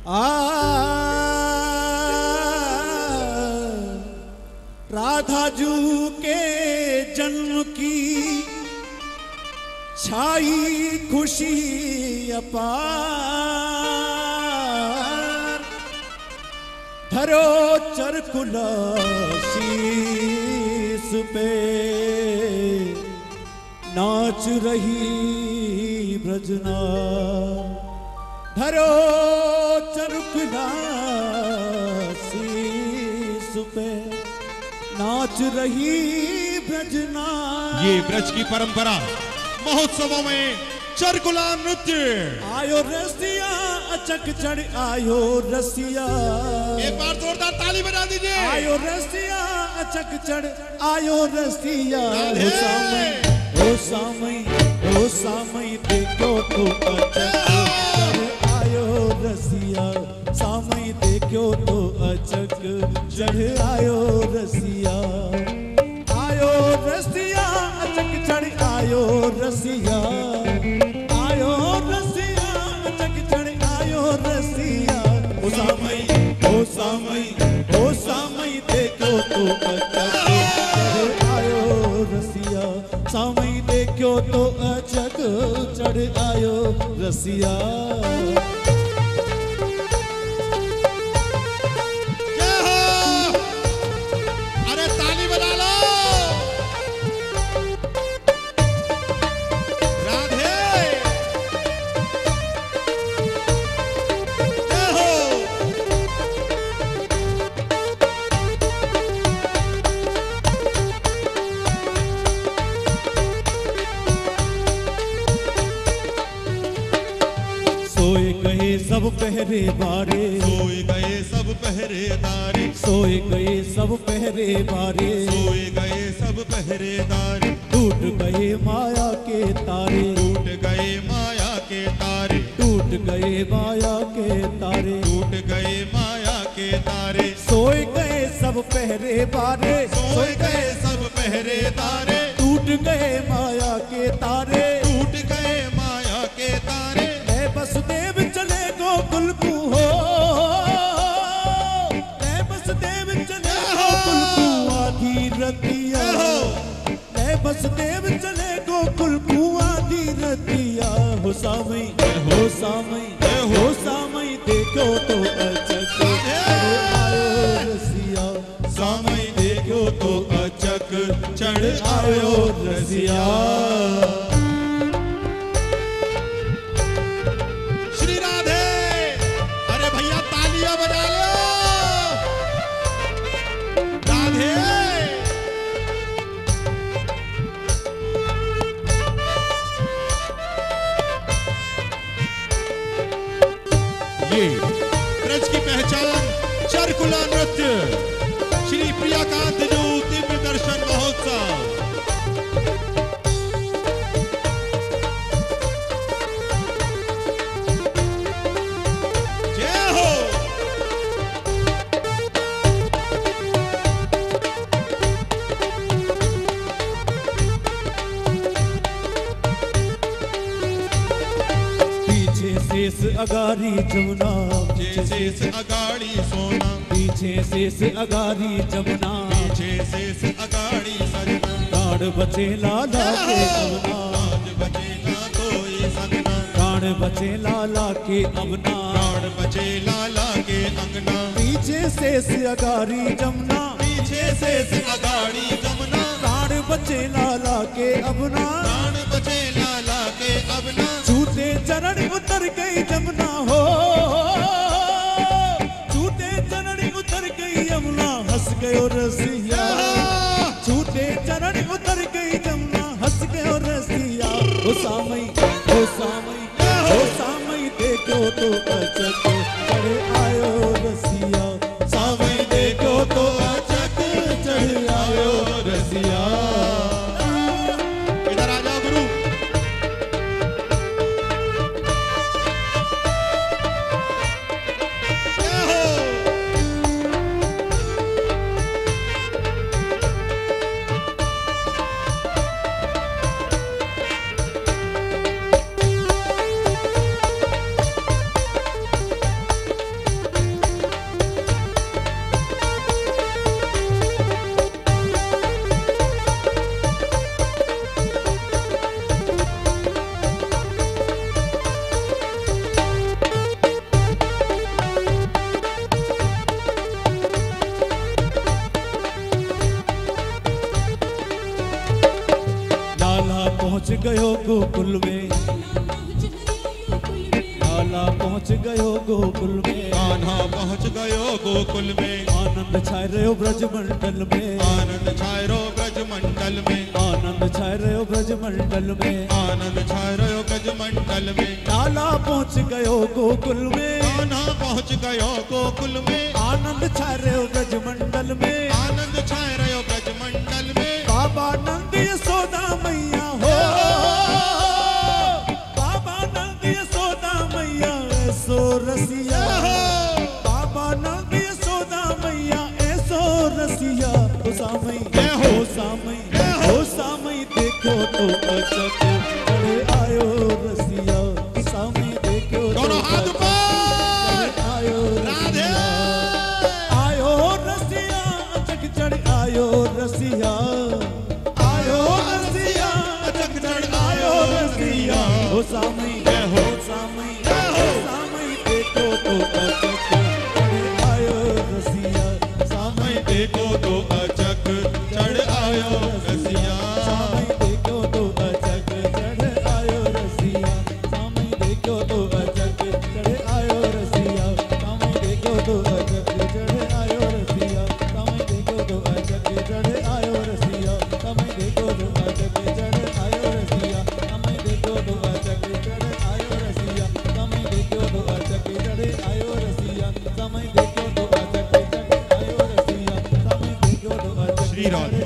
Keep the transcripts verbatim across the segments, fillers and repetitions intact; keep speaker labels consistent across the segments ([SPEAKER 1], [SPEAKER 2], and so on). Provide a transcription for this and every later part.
[SPEAKER 1] आ राधा जू के जन्म की छाई खुशी अपार, धरो चरकुला शीस पे नाच रही ब्रजना, धरो चरकुला शीस पे नाच रही ब्रजना।
[SPEAKER 2] ये ब्रज की परंपरा महोत्सवों में चरकुला नृत्य।
[SPEAKER 1] आयो रसिया अचक चढ़ आयो रसिया,
[SPEAKER 2] एक बार जोरदार ताली बजा दीजिए।
[SPEAKER 1] आयो रसिया अचक चढ़ आयो रसिया। हो सामई हो सामई हो सामई देखो तो अचक चढ़ आयो रसिया, सामई देखो तो अचक चढ़ आयो रसिया। आयो रसिया अचक चढ़ आयो रसिया, आयो रसिया अचक चढ़ आयो रसिया। ओ सामई ओ सामई ओ सामई देखो तो अचक चढ़ आयो रसिया, सामई देखो तो अचक चढ़ आयो रसिया। सोए गए सब पहरे बारे,
[SPEAKER 2] सोए गए सब पहरेदार,
[SPEAKER 1] सोए गए सब पहरे बारे,
[SPEAKER 2] सोए गए सब पहरेदार।
[SPEAKER 1] टूट गए माया के तारे,
[SPEAKER 2] टूट गए माया के तारे,
[SPEAKER 1] टूट गए माया के तारे,
[SPEAKER 2] टूट गए माया के तारे।
[SPEAKER 1] सोए गए सब पहरे बारे,
[SPEAKER 2] सोए गए सब पहरेदार,
[SPEAKER 1] टूट गए माया के तारे,
[SPEAKER 2] टूट गए माया के तारे।
[SPEAKER 1] ऐ वसुदेव चले गोकुल को हो, ऐ वसुदेव चले गोकुल को आधी रतिया, ऐ वसुदेव चले गोकुल को आधी रतिया। हो सामई हो सामई हो सामई देखो तो अचक चढ़ आयो रसिया,
[SPEAKER 2] सामई देखो तो अचक चढ़
[SPEAKER 1] आयो रसिया।
[SPEAKER 2] श्री राधे। अरे भैया तालियां बजा लो। राधे। ये ब्रज की पहचान चरकुला नृत्य, श्री प्रियाकांत जू दिव्य दर्शन महोत्सव। जय हो।
[SPEAKER 1] पीछे शेष अगारी जमुना,
[SPEAKER 2] पीछे शेष अगाड़ी सोना,
[SPEAKER 1] पीछे शेष अगारी जमुना,
[SPEAKER 2] पीछे शेष अगाड़ी सजना।
[SPEAKER 1] प्राण बचे लाला के अवना,
[SPEAKER 2] आज बचे ना कोई सगना,
[SPEAKER 1] प्राण बचे लाला के अवना,
[SPEAKER 2] प्राण बचे लाला के अंगना।
[SPEAKER 1] पीछे शेष अगारी जमुना,
[SPEAKER 2] पीछे शेष अगाड़ी जमुना,
[SPEAKER 1] प्राण बचे लाला के अवना,
[SPEAKER 2] प्राण बचे लाला के अवना।
[SPEAKER 1] छूटे चरण उतर गई जमुना हो, छूटे चरण उतर गई यमुना, हंस गयो रसिया। छूटे चरण उतर गई जमुना, हंस गयो रसिया। हो सामई हो सामई हो सामई देखो तो अचक चढ़ आयो रसिया, सामई देखो तो अचक चढ़ आयो रसिया।
[SPEAKER 2] इधर आ जाओ गुरु। जय हो।
[SPEAKER 1] गोकुल में, लाला पहुँच गयो गोकुल में,
[SPEAKER 2] कान्हा पहुँच गयो गोकुल में,
[SPEAKER 1] आनंद छाय रहो ब्रजमंडल में,
[SPEAKER 2] आनंद छाय रो ब्रज मंडल में,
[SPEAKER 1] आनंद छाय रहो ब्रजमंडल में,
[SPEAKER 2] आनंद छाय रो ब्रज मंडल में,
[SPEAKER 1] लाला पहुँच गयो गोकुल में,
[SPEAKER 2] कान्हा पहुँच गयो गोकुल में,
[SPEAKER 1] आनंद छाय रहो ब्रजमंडल में,
[SPEAKER 2] आनंद छाय रहो ब्रज मंडल में,
[SPEAKER 1] बाबा नंद यशोदा मैया हो, बाबा नंद यशोदा मैया ऐसो रसिया, बाबा नंद यशोदा मैया ऐसो रसिया, हो सामई हो सामई हो सामई देखो तो अचक चढ़े आयो रसिया, सामई देखो तो
[SPEAKER 2] दोनों हाथ ऊपर,
[SPEAKER 1] आयो
[SPEAKER 2] राधे
[SPEAKER 1] आयो रसिया, अचक चढ़ आयो रसिया, आयो रसिया, अचक चढ़ आयो रसिया, हो सामई हो सामई हो सामई देखो तो अचक चढ़ आयो रसिया, सामई
[SPEAKER 2] देखो तो अचक चढ़ आयो रसिया,
[SPEAKER 1] सामई देखो तो अचक चढ़ आयो रसिया, सामई देखो तो अचक चढ़ आयो रसिया, सामई देखो तो अचक चढ़ आयो रसिया, सामई देखो तो अचक चढ़ आयो रसिया, सामई देखो तो अचक चढ़ आयो रसिया, सामई देखो तो अचक चढ़ आयो रसिया, सामई देखो तो अचक चढ़ आयो रसिया, सामई देखो तो अचक चढ़ आयो रसिया, सामई देखो तो अचक
[SPEAKER 2] श्री राधे।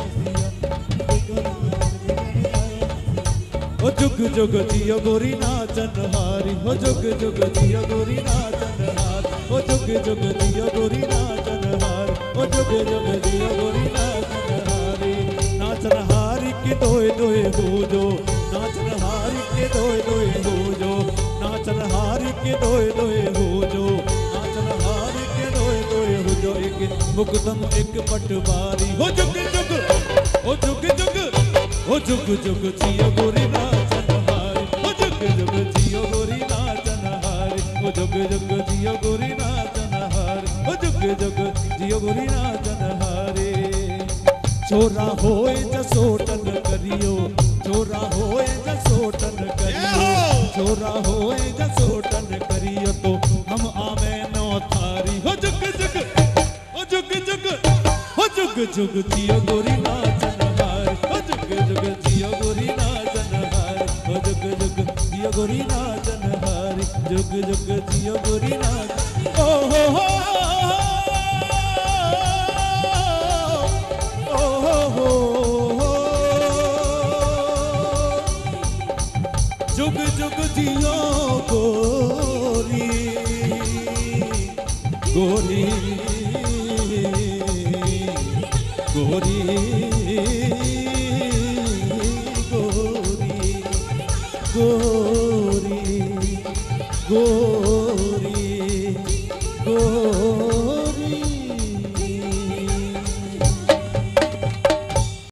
[SPEAKER 1] ओ जुग जुग जियो गोरी नाचन हारी, हो जुग जुग जियो गोरी नाचन हारी, ओ जुग जुग जियो गोरी नाचन हारी, ओ जुग जुग जियो गोरी नाचन हारी, नाचन हारी की दोए दोए हो जो, नाचन हारी के दोए दोए हो जो, नाचन हारी के दोए दोए हो जो, नाचन हारी के दोए दोए हो जो, एक मुकदम एक पटवारी, हो जुग जुग ओ जुग जुग ओ जुग जुग जियो गोरी नाचन हारी, ओ जुग जुग जियो गोरी नाचन हारी, ओ जुग जुग जियो गोरी नाचन हारी, ओ जुग जुग जियो गोरी नाचन हारी, छोरा होए जसोटन करियो, छोरा होए जसोटन करियो, छोरा होए जसोटन करियो तो हम आवे नो थारी, हो जुग जुग ओ जुग जुग ओ जुग जुग जियो गोरी नाचन हारी, ओ जुग जुग जियो गोरी नाचन हारी, ओ जुग जुग जियो गोरी नाचन हारी, जुग जुग जियो गोरी नाच, ओ हो हो ओ हो हो जुग जुग जियो गोरी गोरी गोरी गोरी गोरी